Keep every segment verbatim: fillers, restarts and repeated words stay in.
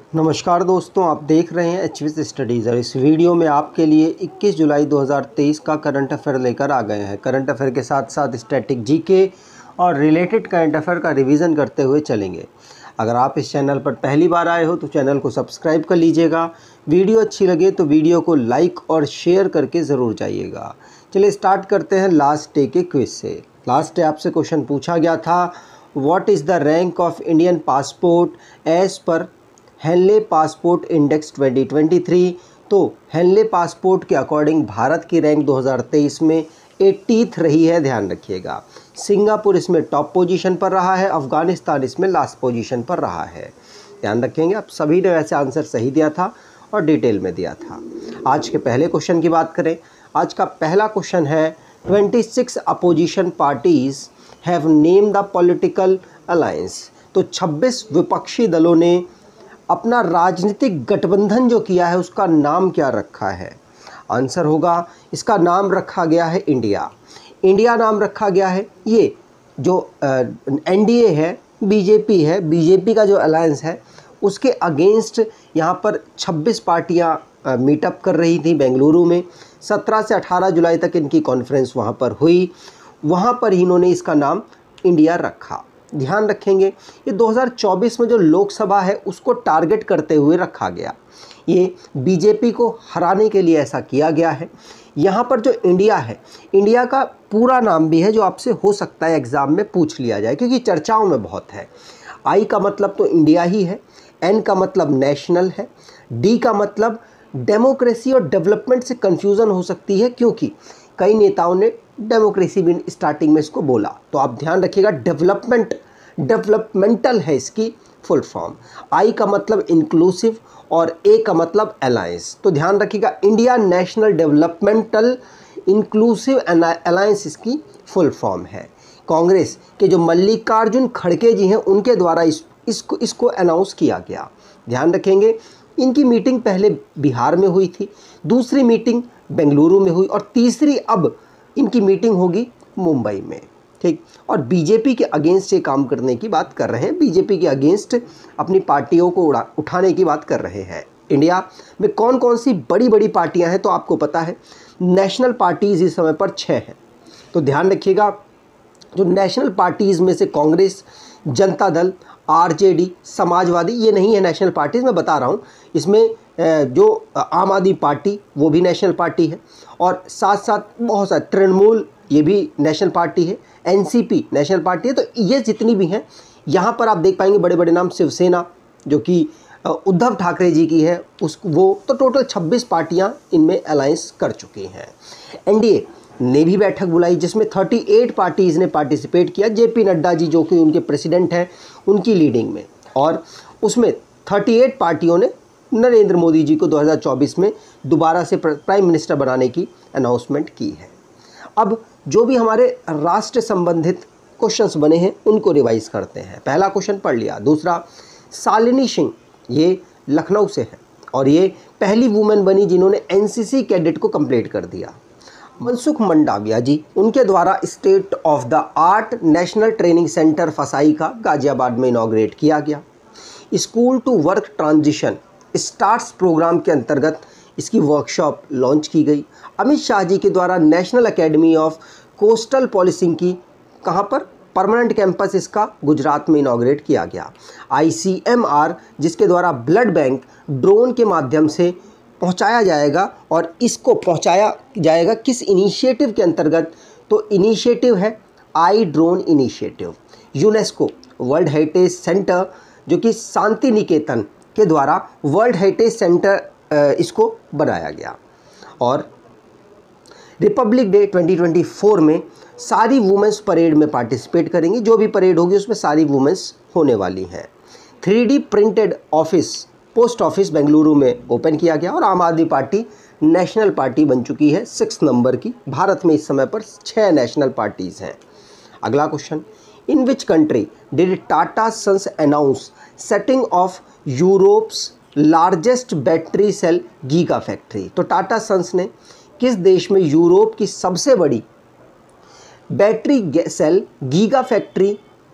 नमस्कार दोस्तों, आप देख रहे हैं एचविस स्टडीज़ और इस वीडियो में आपके लिए इक्कीस जुलाई दो हज़ार तेईस का करंट अफेयर लेकर आ गए हैं। करंट अफेयर के साथ साथ स्टैटिक जीके और रिलेटेड करंट अफेयर का रिवीजन करते हुए चलेंगे। अगर आप इस चैनल पर पहली बार आए हो तो चैनल को सब्सक्राइब कर लीजिएगा। वीडियो अच्छी लगे तो वीडियो को लाइक और शेयर करके ज़रूर जाइएगा। चलिए स्टार्ट करते हैं लास्ट डे के क्विज से। लास्ट डे आपसे क्वेश्चन पूछा गया था, what is the rank of Indian passport as per Henley passport index twenty twenty three. तो हेनले पासपोर्ट के अकॉर्डिंग भारत की रैंक दो हज़ार तेईस में एटीथ रही है, ध्यान रखिएगा। सिंगापुर इसमें टॉप पोजीशन पर रहा है, अफ़गानिस्तान इसमें लास्ट पोजीशन पर रहा है, ध्यान रखेंगे। आप सभी ने वैसे आंसर सही दिया था और डिटेल में दिया था। आज के पहले क्वेश्चन की बात करें। आज का पहला क्वेश्चन है, twenty six opposition parties have name the political alliance. तो छब्बीस विपक्षी दलों ने अपना राजनीतिक गठबंधन जो किया है उसका नाम क्या रखा है? आंसर होगा, इसका नाम रखा गया है इंडिया। इंडिया नाम रखा गया है। ये जो एनडीए है, बीजेपी है, बीजेपी का जो अलायंस है उसके अगेंस्ट यहाँ पर छब्बीस पार्टियाँ मीटअप कर रही थी बेंगलुरु में। सत्रह से अठारह जुलाई तक इनकी कॉन्फ्रेंस वहाँ पर हुई। वहाँ पर इन्होंने इसका नाम इंडिया रखा। ध्यान रखेंगे, ये दो हज़ार चौबीस में जो लोकसभा है उसको टारगेट करते हुए रखा गया। ये बीजेपी को हराने के लिए ऐसा किया गया है। यहाँ पर जो इंडिया है, इंडिया का पूरा नाम भी है जो आपसे हो सकता है एग्ज़ाम में पूछ लिया जाए, क्योंकि चर्चाओं में बहुत है। आई का मतलब तो इंडिया ही है, एन का मतलब नेशनल है, डी का मतलब डेमोक्रेसी और डेवलपमेंट से कन्फ्यूज़न हो सकती है, क्योंकि कई नेताओं ने डेमोक्रेसी भी स्टार्टिंग में इसको बोला। तो आप ध्यान रखिएगा, डेवलपमेंट डेवलपमेंटल है इसकी फुल फॉर्म। आई का मतलब इंक्लूसिव और ए का मतलब अलायंस। तो ध्यान रखिएगा, India National Developmental Inclusive Alliance इसकी फुल फॉर्म है। कांग्रेस के जो मल्लिकार्जुन खड़गे जी हैं उनके द्वारा इस इसको इसको अनाउंस किया गया। ध्यान रखेंगे, इनकी मीटिंग पहले बिहार में हुई थी, दूसरी मीटिंग बेंगलुरु में हुई और तीसरी अब इनकी मीटिंग होगी मुंबई में, ठीक। और बीजेपी के अगेंस्ट ये काम करने की बात कर रहे हैं, बीजेपी के अगेंस्ट अपनी पार्टियों को उड़ा उठाने की बात कर रहे हैं। इंडिया में कौन कौन सी बड़ी बड़ी पार्टियां हैं तो आपको पता है, नेशनल पार्टीज़ इस समय पर छः हैं। तो ध्यान रखिएगा, जो नेशनल पार्टीज़ में से कांग्रेस, जनता दल, आरजेडी, समाजवादी, ये नहीं है नेशनल पार्टीज़, मैं बता रहा हूँ। इसमें जो आम आदमी पार्टी वो भी नेशनल पार्टी है, और साथ साथ बहुत सारे, तृणमूल ये भी नेशनल पार्टी है, एनसीपी नेशनल पार्टी है। तो ये जितनी भी हैं यहाँ पर आप देख पाएंगे बड़े बड़े नाम, शिवसेना जो कि उद्धव ठाकरे जी की है उस वो, तो टोटल छब्बीस पार्टियाँ इनमें अलायंस कर चुकी हैं। एनडीए ने भी बैठक बुलाई जिसमें अड़तीस पार्टीज़ ने पार्टिसिपेट किया, जेपी नड्डा जी जो कि उनके प्रेसिडेंट हैं उनकी लीडिंग में, और उसमें अड़तीस पार्टियों ने नरेंद्र मोदी जी को दो हज़ार चौबीस में दोबारा से प्राइम मिनिस्टर बनाने की अनाउंसमेंट की है। अब जो भी हमारे राष्ट्र संबंधित क्वेश्चंस बने हैं उनको रिवाइज करते हैं। पहला क्वेश्चन पढ़ लिया। दूसरा, शालिनी सिंह ये लखनऊ से है और ये पहली वुमेन बनी जिन्होंने एनसीसी कैडेट को कंप्लीट कर दिया। मनसुख मंडाविया जी, उनके द्वारा state of the art national training centre FSSAI का गाजियाबाद में इनॉग्रेट किया गया। School to work transition starts programme के अंतर्गत इसकी वर्कशॉप लॉन्च की गई। अमित शाह जी के द्वारा national academy of coastal policing की कहाँ पर परमानेंट कैंपस इसका गुजरात में इनॉग्रेट किया गया। आईसीएमआर जिसके द्वारा ब्लड बैंक ड्रोन के माध्यम से पहुंचाया जाएगा, और इसको पहुंचाया जाएगा किस इनिशिएटिव के अंतर्गत? तो इनिशिएटिव है I drone initiative. UNESCO world heritage centre जो कि शांति निकेतन के द्वारा वर्ल्ड हेरिटेज सेंटर इसको बनाया गया। और Republic Day twenty twenty four में सारी वुमेंस परेड में पार्टिसिपेट करेंगी, जो भी परेड होगी उसमें सारी वुमेंस होने वाली हैं। Three D printed office post office Bengaluru में ओपन किया गया, और आम आदमी पार्टी नेशनल पार्टी बन चुकी है सिक्स नंबर की। भारत में इस समय पर छः नेशनल पार्टीज़ हैं। अगला question, in which country did Tata sons announce setting of Europe's largest battery cell giga factory? तो टाटा सन्स ने किस देश में यूरोप की सबसे बड़ी बैटरी सेल गीगा फैक्ट्री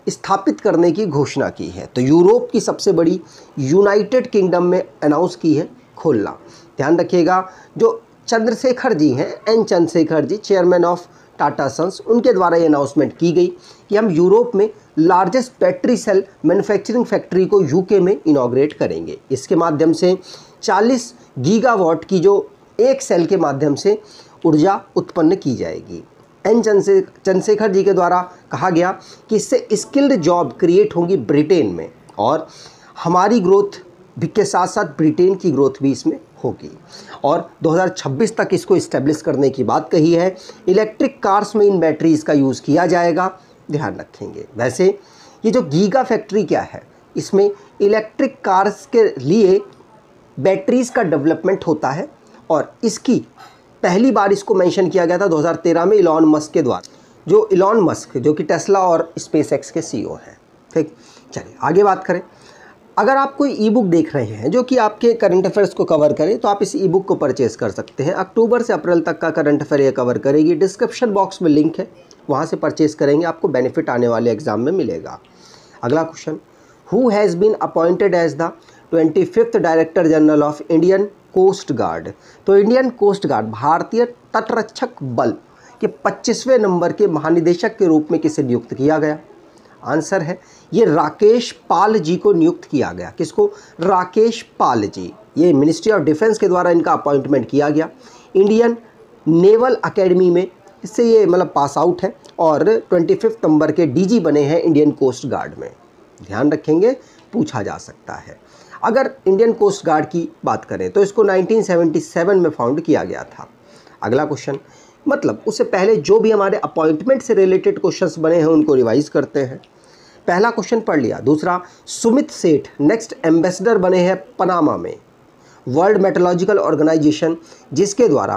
स्थापित करने की घोषणा की है। तो यूरोप की सबसे बड़ी यूनाइटेड किंगडम में अनाउंस की है खोलना। ध्यान रखिएगा, जो चंद्रशेखर जी हैं, N Chandrashekhar ji, chairman of Tata sons, उनके द्वारा ये अनाउंसमेंट की गई कि हम यूरोप में largest battery cell manufacturing factory को यूके में इनॉग्रेट करेंगे। इसके माध्यम से चालीस गीगावाट की जो एक सेल के माध्यम से ऊर्जा उत्पन्न की जाएगी। एन चंद्रशेखर जी के द्वारा कहा गया कि इससे स्किल्ड जॉब क्रिएट होंगी ब्रिटेन में, और हमारी ग्रोथ भी के साथ साथ ब्रिटेन की ग्रोथ भी इसमें होगी, और दो हज़ार छब्बीस तक इसको इस्टेब्लिश करने की बात कही है। इलेक्ट्रिक कार्स में इन बैटरीज़ का यूज़ किया जाएगा, ध्यान रखेंगे। वैसे ये जो गीगा फैक्ट्री क्या है, इसमें इलेक्ट्रिक कार्स के लिए बैटरीज़ का डेवलपमेंट होता है, और इसकी पहली बार इसको मेंशन किया गया था दो हज़ार तेरह में इलॉन मस्क के द्वारा, जो इलॉन मस्क जो कि टेस्ला और स्पेसएक्स के सीईओ हैं। ठीक, चलिए आगे बात करें। अगर आप कोई ई बुक देख रहे हैं जो कि आपके करंट अफेयर्स को कवर करे, तो आप इस ई बुक को परचेज़ कर सकते हैं। अक्टूबर से अप्रैल तक का करंट अफेयर ये कवर करेगी। डिस्क्रिप्शन बॉक्स में लिंक है, वहाँ से परचेज़ करेंगे, आपको बेनिफिट आने वाले एग्जाम में मिलेगा। अगला question, who has been appointed as the twenty fifth director general of Indian coast guard. तो इंडियन कोस्ट गार्ड, भारतीय तटरक्षक बल के पच्चीसवें नंबर के महानिदेशक के रूप में किसे नियुक्त किया गया? आंसर है ये राकेश पाल जी को नियुक्त किया गया। किसको? राकेश पाल जी। ये मिनिस्ट्री ऑफ डिफेंस के द्वारा इनका अपॉइंटमेंट किया गया। इंडियन नेवल एकेडमी में इससे ये मतलब पास आउट है, और ट्वेंटी फिफ्थ नंबर के डीजी बने हैं इंडियन कोस्ट गार्ड में। ध्यान रखेंगे, पूछा जा सकता है। अगर इंडियन कोस्ट गार्ड की बात करें तो इसको नाइनटीन सेवेंटी सेवन में फाउंड किया गया था। अगला क्वेश्चन, मतलब उससे पहले जो भी हमारे अपॉइंटमेंट से रिलेटेड क्वेश्चंस बने हैं उनको रिवाइज करते हैं। पहला क्वेश्चन पढ़ लिया। दूसरा, सुमित सेठ नेक्स्ट एम्बेसडर बने हैं पनामा में, वर्ल्ड मेट्रोलॉजिकल ऑर्गेनाइजेशन, जिसके द्वारा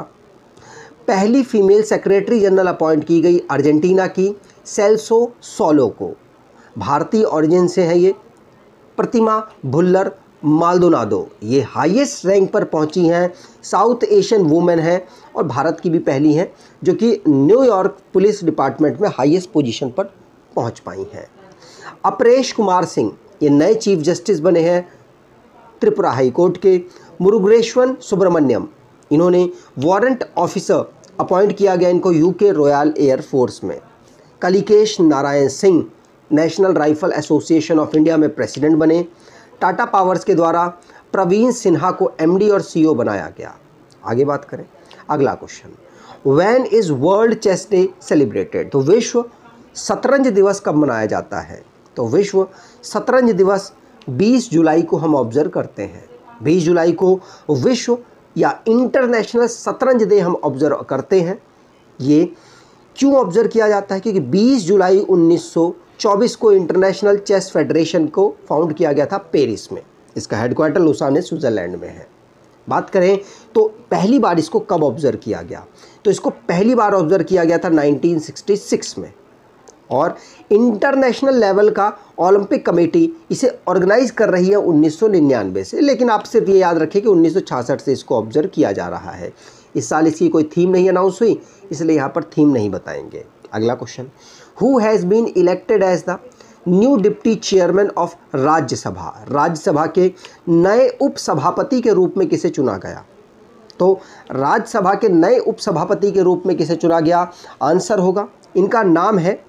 पहली फीमेल सेक्रेटरी जनरल अपॉइंट की गई अर्जेंटीना की सेल्सो सोलो को। भारतीय ओरिजिन से है ये। प्रतिमा भुल्लर माल्दोनादो, ये हाईएस्ट रैंक पर पहुंची हैं, साउथ एशियन वुमेन हैं, और भारत की भी पहली हैं जो कि न्यूयॉर्क पुलिस डिपार्टमेंट में हाईएस्ट पोजीशन पर पहुंच पाई हैं। अपरेश कुमार सिंह, ये नए चीफ जस्टिस बने हैं त्रिपुरा हाई कोर्ट के। मुरुगेश्वर सुब्रमण्यम, इन्होंने वारंट ऑफिसर अपॉइंट किया गया इनको यूके रॉयल एयर फोर्स में। Kalikesh Narayan Singh national rifle association of India में प्रेसिडेंट बने। टाटा पावर्स के द्वारा प्रवीण सिन्हा को एमडी और सीईओ बनाया गया। आगे बात करें। अगला question, when is world chess day celebrated. तो विश्व शतरंज दिवस कब मनाया जाता है? तो विश्व शतरंज दिवस बीस जुलाई को हम ऑब्जर्व करते हैं। बीस जुलाई को विश्व या इंटरनेशनल शतरंज डे हम ऑब्जर्व करते हैं। ये क्यों ऑब्जर्व किया जाता है? क्योंकि बीस जुलाई उन्नीस सौ चौबीस को इंटरनेशनल चेस फेडरेशन को फाउंड किया गया था पेरिस में। इसका हेडक्वार्टर लुसाने स्विट्जरलैंड में है। बात करें तो पहली बार इसको कब ऑब्जर्व किया गया? तो इसको पहली बार ऑब्जर्व किया गया था नाइनटीन सिक्सटी सिक्स में, और इंटरनेशनल लेवल का ओलंपिक कमेटी इसे ऑर्गेनाइज कर रही है उन्नीस सौ निन्यानवे से। लेकिन आप सिर्फ ये याद रखें कि उन्नीस सौ छियासठ से इसको ऑब्जर्व किया जा रहा है। इस साल इसकी कोई थीम नहीं अनाउंस हुई, इसलिए यहाँ पर थीम नहीं बताएंगे। अगला question, who has been elected as the new deputy chairman of Rajya Sabha. Rajya Sabha के नए उपसभापति के रूप में किसे चुना गया? तो राज्यसभा के नए उपसभापति के रूप में किसे चुना गया? आंसर होगा, इनका नाम है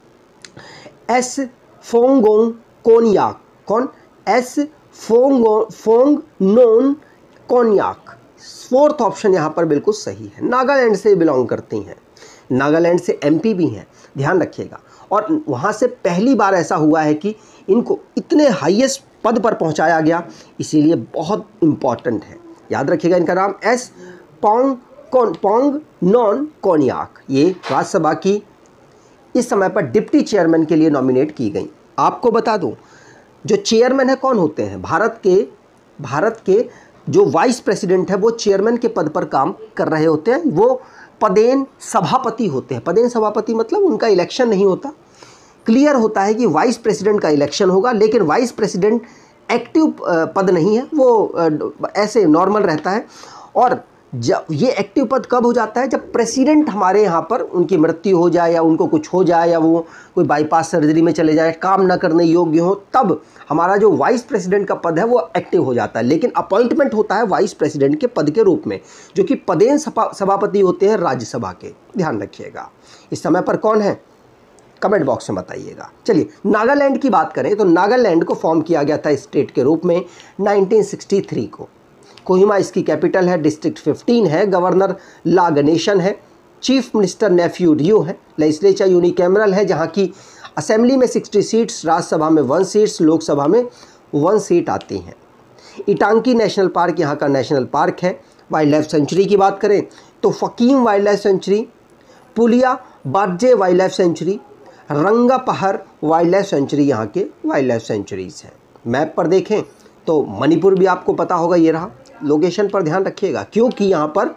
एस फोंगोंग कोनियाक। कौन? S Phangnon Phangnon Konyak. Fourth option यहाँ पर बिल्कुल सही है। नागालैंड से बिलोंग करती हैं, नागालैंड से एमपी भी हैं, ध्यान रखिएगा। और वहाँ से पहली बार ऐसा हुआ है कि इनको इतने हाईएस्ट पद पर पहुँचाया गया, इसीलिए बहुत इम्पॉर्टेंट है। याद रखिएगा, इनका नाम एस पोंग कौन पोंग नॉन कोनियाक। ये राज्यसभा की इस समय पर डिप्टी चेयरमैन के लिए नॉमिनेट की गई। आपको बता दूं, जो चेयरमैन है कौन होते हैं? भारत के भारत के जो वाइस प्रेसिडेंट है वो चेयरमैन के पद पर काम कर रहे होते हैं। वो पदेन सभापति होते हैं। पदेन सभापति मतलब उनका इलेक्शन नहीं होता। क्लियर होता है कि वाइस प्रेसिडेंट का इलेक्शन होगा, लेकिन वाइस प्रेसिडेंट एक्टिव पद नहीं है, वो ऐसे नॉर्मल रहता है। और जब ये एक्टिव पद कब हो जाता है, जब प्रेसिडेंट हमारे यहाँ पर उनकी मृत्यु हो जाए या उनको कुछ हो जाए या वो कोई बाईपास सर्जरी में चले जाए, काम ना करने योग्य हो, तब हमारा जो वाइस प्रेसिडेंट का पद है वो एक्टिव हो जाता है। लेकिन अपॉइंटमेंट होता है वाइस प्रेसिडेंट के पद के रूप में, जो कि पदेन सभापति होते हैं राज्यसभा के। ध्यान रखिएगा। इस समय पर कौन है, कमेंट बॉक्स में बताइएगा। चलिए नागालैंड की बात करें तो नागालैंड को फॉर्म किया गया था स्टेट के रूप में नाइनटीन सिक्सटी थ्री को। कोहिमा इसकी कैपिटल है, डिस्ट्रिक्ट फिफ्टीन है, गवर्नर ला गणेशन है, चीफ मिनिस्टर नेफ्यू रियो है, लेजिस्लेचर यूनिकैमरल है जहां की असेंबली में सिक्सटी सीट्स, राज्यसभा में वन सीट्स, लोकसभा में वन सीट आती हैं। इटांकी नेशनल पार्क यहाँ का नेशनल पार्क है। वाइल्ड लाइफ सेंचुरी की बात करें तो Fakim wild life sanctuary, Pulie Badze wild life sanctuary, Rangapahar wild life sanctuary यहाँ के वाइल्ड लाइफ सेंचुरीज हैं। मैप पर देखें तो मणिपुर भी आपको पता होगा, ये रहा। लोकेशन पर ध्यान रखिएगा क्योंकि यहाँ पर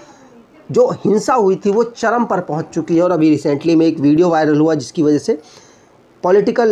जो हिंसा हुई थी वो चरम पर पहुँच चुकी है और अभी रिसेंटली में एक वीडियो वायरल हुआ जिसकी वजह से पॉलिटिकल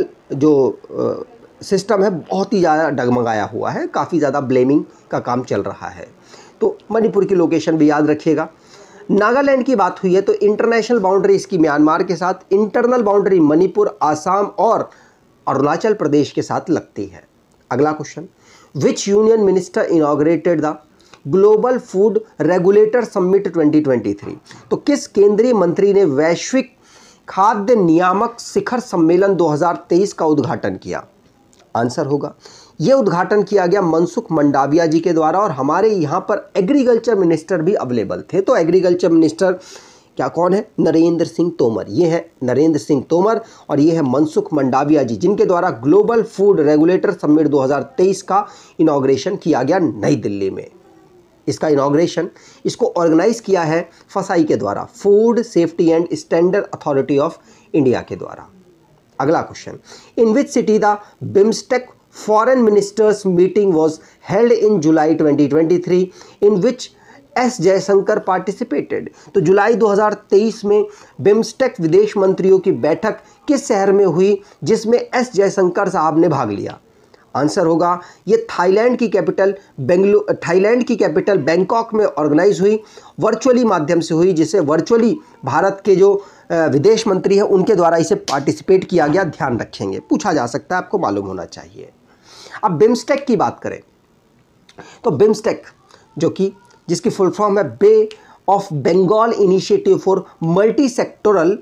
जो सिस्टम है बहुत ही ज़्यादा डगमगाया हुआ है, काफ़ी ज़्यादा ब्लेमिंग का काम चल रहा है। तो मणिपुर की लोकेशन भी याद रखिएगा। नागालैंड की बात हुई है तो इंटरनेशनल बाउंड्री इसकी म्यांमार के साथ, इंटरनल बाउंड्री मणिपुर, आसाम और अरुणाचल प्रदेश के साथ लगती है। अगला question, which union minister inaugurated the global food regulator summit twenty twenty three. तो किस केंद्रीय मंत्री ने वैश्विक खाद्य नियामक शिखर सम्मेलन दो हज़ार तेईस का उद्घाटन किया? आंसर होगा, ये उद्घाटन किया गया मनसुख मंडाविया जी के द्वारा और हमारे यहाँ पर एग्रीकल्चर मिनिस्टर भी अवेलेबल थे। तो एग्रीकल्चर मिनिस्टर क्या कौन है? नरेंद्र सिंह तोमर। ये है नरेंद्र सिंह तोमर और ये है मनसुख मंडाविया जी, जिनके द्वारा ग्लोबल फूड रेगुलेटर समिट दो हज़ार तेईस का इनॉग्रेशन किया गया नई दिल्ली में। इसका इनॉग्रेशन इसको ऑर्गेनाइज किया है फसाई के द्वारा, food safety and standard authority of India के द्वारा। अगला question, in which city the BIMSTEC foreign ministers meeting was held in July twenty twenty three in which S Jaishankar participated. तो जुलाई दो हज़ार तेईस में बिम्स्टेक विदेश मंत्रियों की बैठक किस शहर में हुई जिसमें एस जयशंकर साहब ने भाग लिया? आंसर होगा, ये थाईलैंड की कैपिटल बेंगलुरु थाईलैंड की कैपिटल बैंकॉक में ऑर्गेनाइज हुई, वर्चुअली माध्यम से हुई, जिसे वर्चुअली भारत के जो विदेश मंत्री हैं उनके द्वारा इसे पार्टिसिपेट किया गया। ध्यान रखेंगे, पूछा जा सकता है, आपको मालूम होना चाहिए। अब बिम्स्टेक की बात करें तो बिम्स्टेक जो कि जिसकी फुल फॉर्म है bay of Bengal initiative for multi sectoral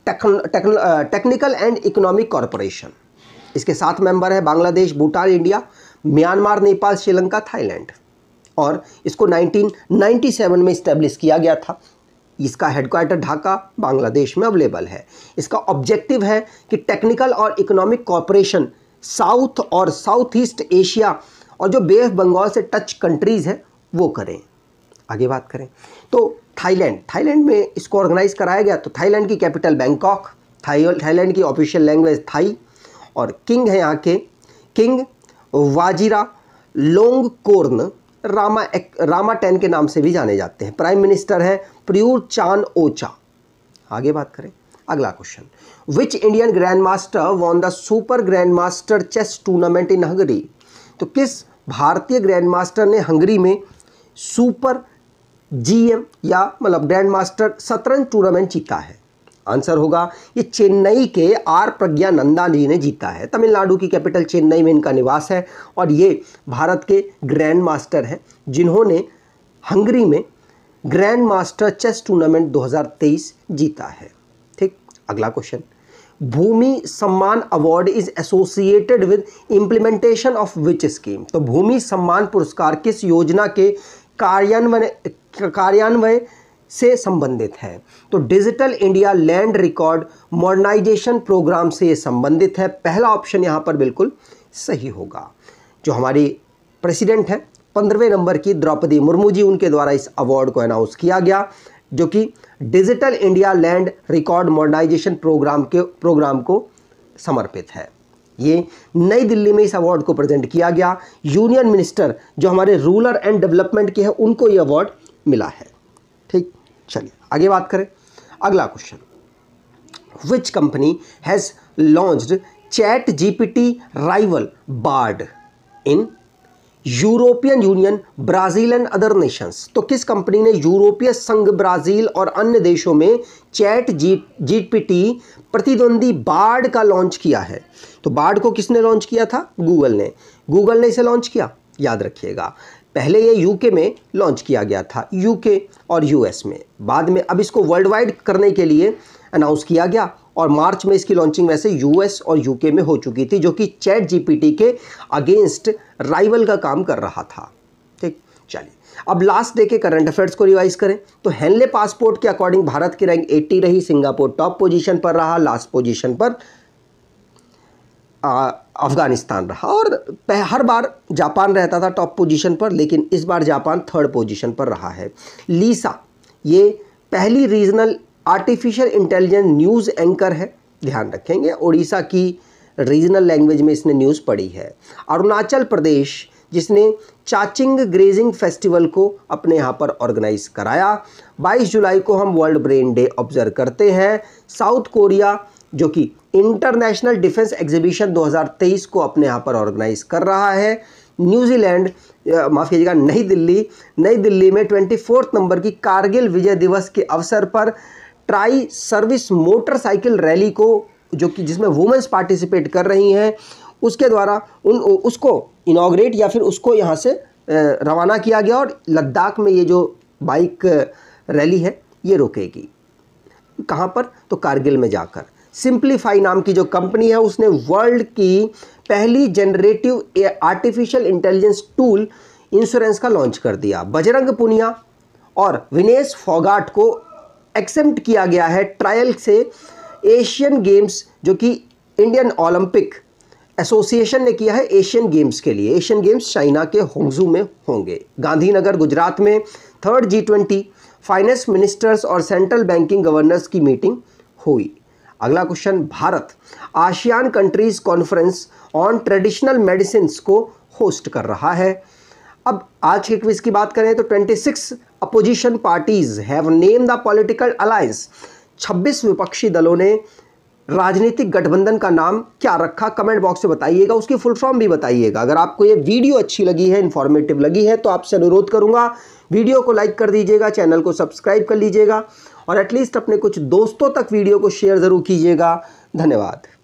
technical and economic corporation. इसके सात मेंबर है Bangladesh, Bhutan, India, Myanmar, Nepal, Sri Lanka, Thailand और इसको नाइनटीन नाइंटी सेवन में इस्टेब्लिश किया गया था। इसका हेडक्वार्टर ढाका बांग्लादेश में अवेलेबल है। इसका ऑब्जेक्टिव है कि टेक्निकल और इकोनॉमिक कॉरपोरेशन साउथ और साउथ ईस्ट एशिया और जो बे ऑफ बंगाल से टच कंट्रीज़ है वो करें। आगे बात करें तो थाईलैंड थाईलैंड में इसको ऑर्गेनाइज कराया गया। तो थाईलैंड की कैपिटल बैंकॉक, थाईलैंड की ऑफिशियल लैंग्वेज थाई और किंग है यहाँ के king Vajiralongkorn Rama Rama ten के नाम से भी जाने जाते हैं। प्राइम मिनिस्टर है प्रयूर चान ओचा। आगे बात करें, अगला question, which Indian grand master won the super grand master chess tournament in Hungary. तो किस भारतीय ग्रैंड मास्टर ने हंगरी में सुपर जीएम या मतलब ग्रैंड मास्टर शतरंज टूर्नामेंट जीता है? आंसर होगा, ये चेन्नई के आर प्रज्ञानंदा जी ने जीता है। तमिलनाडु की कैपिटल चेन्नई में इनका निवास है और ये भारत के ग्रैंड मास्टर हैं जिन्होंने हंगरी में ग्रैंड मास्टर चेस टूर्नामेंट दो हज़ार तेईस जीता है। ठीक, अगला question, Bhoomi Samman award is associated with implementation of which scheme. तो भूमि सम्मान पुरस्कार किस योजना के कार्यान्वयन कार्यान्वयन से संबंधित है? तो digital India land record modernisation programme से ये संबंधित है। पहला ऑप्शन यहाँ पर बिल्कुल सही होगा। जो हमारी प्रेसिडेंट है पंद्रहवें नंबर की द्रौपदी मुर्मू जी, उनके द्वारा इस अवार्ड को अनाउंस किया गया जो कि digital India land record modernisation programme के प्रोग्राम को समर्पित है। ये नई दिल्ली में इस अवार्ड को प्रेजेंट किया गया। यूनियन मिनिस्टर जो हमारे रूरल एंड डेवलपमेंट के हैं उनको ये अवार्ड मिला है। ठीक, चलिए आगे बात करें। अगला question, which company has launched chat GPT rival Bard in European union, Brazil and other nations. तो किस कंपनी ने यूरोपीय संघ, ब्राज़ील और अन्य देशों में चैट जी जीपीटी प्रतिद्वंदी बार्ड का लॉन्च किया है? तो बार्ड को किसने लॉन्च किया था? गूगल ने। गूगल ने इसे लॉन्च किया, याद रखिएगा। पहले ये यूके में लॉन्च किया गया था, यूके और यूएस में। बाद में अब इसको वर्ल्ड वाइड करने के लिए अनाउंस किया गया और मार्च में इसकी लॉन्चिंग वैसे यूएस और यूके में हो चुकी थी, जो कि चैट जीपीटी के अगेंस्ट राइवल का काम कर रहा था। ठीक, चलिए अब लास्ट डे के करंट अफेयर्स को रिवाइज करें तो हेनले पासपोर्ट के अकॉर्डिंग भारत की रैंक अस्सी रही, सिंगापुर टॉप पोजीशन पर रहा, लास्ट पोजीशन पर अफगानिस्तान रहा और हर बार जापान रहता था टॉप पोजीशन पर, लेकिन इस बार जापान थर्ड पोजीशन पर रहा है। लीसा ये पहली regional artificial intelligence news anchor है, ध्यान रखेंगे, उड़ीसा की रीजनल लैंग्वेज में इसने न्यूज़ पढ़ी है। अरुणाचल प्रदेश जिसने चाचिंग ग्रेजिंग फेस्टिवल को अपने यहाँ पर ऑर्गेनाइज कराया। बाईस जुलाई को हम वर्ल्ड ब्रेन डे ऑब्जर्व करते हैं। साउथ कोरिया जो कि इंटरनेशनल डिफेंस एग्जीबिशन दो हज़ार तेईस को अपने यहाँ पर ऑर्गेनाइज कर रहा है। न्यूजीलैंड, माफ़ कीजिएगा, नई दिल्ली नई दिल्ली में ट्वेंटी फोर्थ नंबर की कारगिल विजय दिवस के अवसर पर ट्राई सर्विस मोटरसाइकिल रैली को, जो कि जिसमें वुमेन्स पार्टिसिपेट कर रही हैं, उसके द्वारा उन उसको इनॉग्रेट या फिर उसको यहाँ से रवाना किया गया और लद्दाख में ये जो बाइक रैली है ये रुकेगी। कहाँ पर? तो कारगिल में जाकर। सिंप्लीफाई नाम की जो कंपनी है उसने वर्ल्ड की पहली generative artificial intelligence tool insurance का लॉन्च कर दिया। बजरंग पुनिया और विनेश फोगाट को एक्सेप्ट किया गया है ट्रायल से एशियन गेम्स, जो कि इंडियन ओलंपिक एसोसिएशन ने किया है एशियन गेम्स के लिए। एशियन गेम्स चाइना के होंगजू में होंगे। गांधीनगर गुजरात में third G twenty finance ministers और सेंट्रल बैंकिंग गवर्नर्स की मीटिंग हुई। अगला question, Bharat ASEAN countries conference on traditional medicine को होस्ट कर रहा है। अब आज के क्विज की बात करें तो छब्बीस opposition parties have name the political alliance. छब्बीस विपक्षी दलों ने राजनीतिक गठबंधन का नाम क्या रखा? कमेंट बॉक्स में बताइएगा, उसकी फुल फॉर्म भी बताइएगा। अगर आपको ये वीडियो अच्छी लगी है, इन्फॉर्मेटिव लगी है, तो आपसे अनुरोध करूंगा वीडियो को लाइक कर दीजिएगा, चैनल को सब्सक्राइब कर लीजिएगा और एटलीस्ट अपने कुछ दोस्तों तक वीडियो को शेयर ज़रूर कीजिएगा। धन्यवाद।